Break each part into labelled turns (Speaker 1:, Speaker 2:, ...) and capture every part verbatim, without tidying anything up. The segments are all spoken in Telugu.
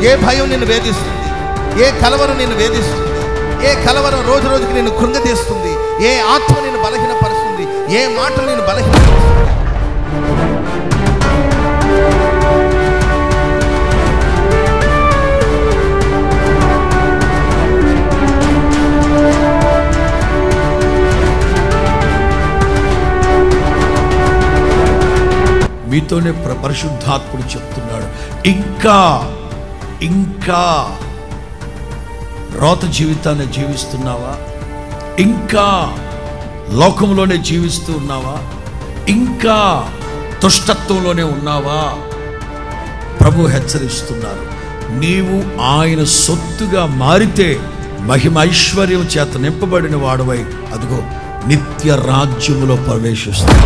Speaker 1: ఏ భయం నిన్ను వేధిస్తుంది, ఏ కలవరం నిన్ను వేధిస్తుంది, ఏ కలవరం రోజు రోజుకి నిన్ను కృంగతీస్తుంది, ఏ ఆత్మ నిన్ను బలహీనపరుస్తుంది, ఏ మాటలు నిన్ను బలహీనపరుస్తుంది.
Speaker 2: మీతోనే పరిశుద్ధాత్ముడు చెప్తున్నాడు, ఇంకా ఇంకా రోత జీవితాన్ని జీవిస్తున్నావా? ఇంకా లోకంలోనే జీవిస్తూ ఉన్నావా? ఇంకా దుష్టత్వంలోనే ఉన్నావా? ప్రభు హెచ్చరిస్తున్నారు. నీవు ఆయన సొత్తుగా మారితే మహిమ ఐశ్వర్యం చేత నింపబడిన వాడవై అదిగో నిత్య రాజ్యములో ప్రవేశిస్తావు.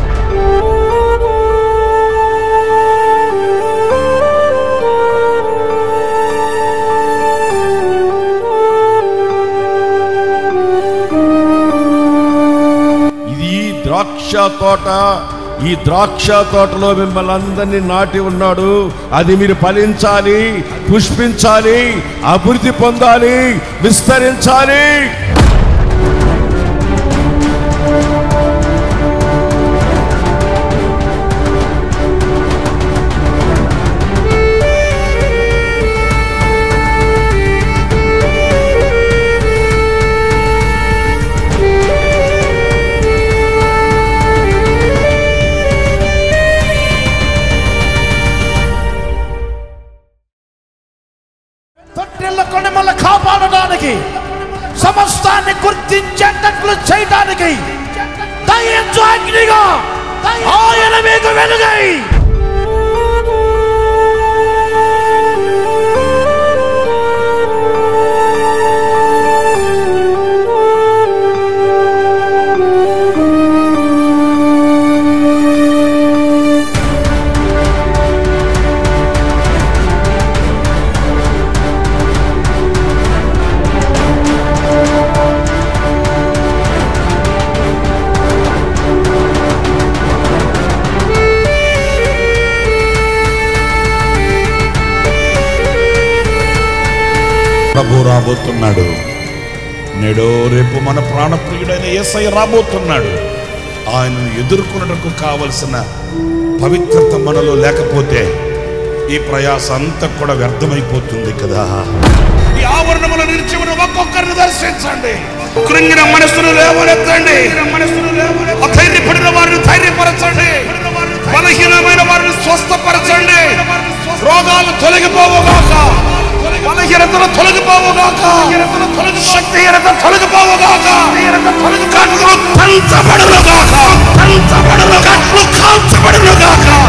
Speaker 3: ద్రాక్ష తోట, ఈ ద్రాక్ష తోటలో మిమ్మల్ని అందరినీ నాటి ఉన్నాడు. అది మీరు ఫలించాలి, పుష్పించాలి, అభివృద్ధి పొందాలి, విస్తరించాలి.
Speaker 4: మిమ్మల్ని కాపాడడానికి, సమస్తాన్ని గుర్తించేటట్లు చేయడానికి దయచు అగ్నిగా ఆయన మీకు వెలుగై
Speaker 3: ప్రభు రాబోతున్నాడు. నేడో రేపు మన ప్రాణప్రియుడైన యేసయ్య రాబోతున్నాడు. ఆయనను ఎదుర్కొనడానికి కావలసిన పవిత్రత మనలో లేకపోతే ఈ ప్రయాస అంతా కూడా వ్యర్థమైపోతుంది కదా. ఈ ఆవరణముల నిలిచి ఉన్న ఒక్కొక్కరిని దర్శించండి. కృంగిన మనసును లేవనెత్తండి. అధైర్యపడిన వారిని ధైర్యపరచండి. బలహీనమైన వారిని స్వస్థపరచండి. రోగాలు తొలగిపోవుగాక, బలహీనతలు తొలగిపోవుగాక, శక్తిహీనత తొలగిపోవుగాక, కట్లు పంచబడునుగాక, కట్లు కాల్చబడునుగాక.